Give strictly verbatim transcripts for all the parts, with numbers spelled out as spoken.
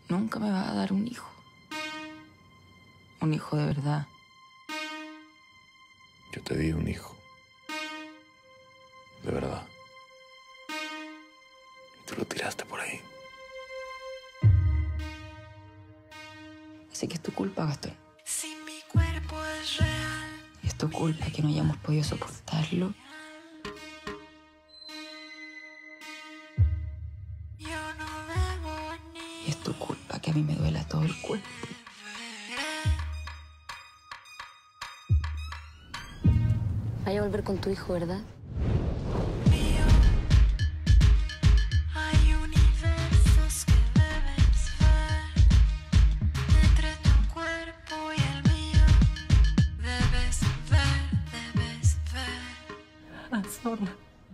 nunca me vas a dar un hijo. Un hijo de verdad. Yo te di un hijo. De verdad. Y tú lo tiraste por ahí. Así que es tu culpa, Gastón. Si mi cuerpo es real. Y es tu culpa que no hayamos podido soportarlo. Yo no debo ni. Y es tu culpa que a mí me duela todo el cuerpo. Vaya a volver con tu hijo, ¿verdad? Hay universos que debes ver. Entre tu cuerpo y el mío. Debes ver, debes ver. Ah, zorra.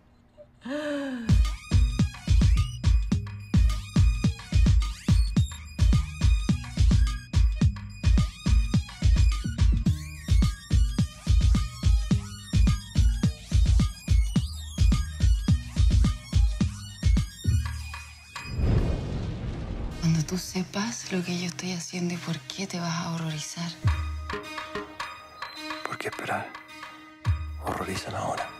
Cuando tú sepas lo que yo estoy haciendo y por qué te vas a horrorizar. ¿Por qué esperar? Horrorizan ahora.